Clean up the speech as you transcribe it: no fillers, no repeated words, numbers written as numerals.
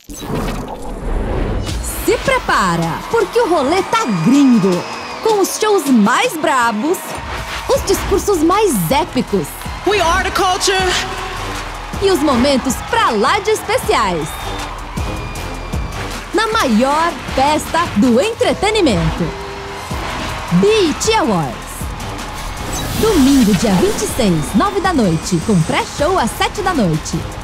Se prepara, porque o rolê tá gringo. Com os shows mais brabos, os discursos mais épicos. We are the culture. E os momentos pra lá de especiais. Na maior festa do entretenimento. BET Awards. Domingo, dia 26, 9 da noite, com pré-show às 7 da noite.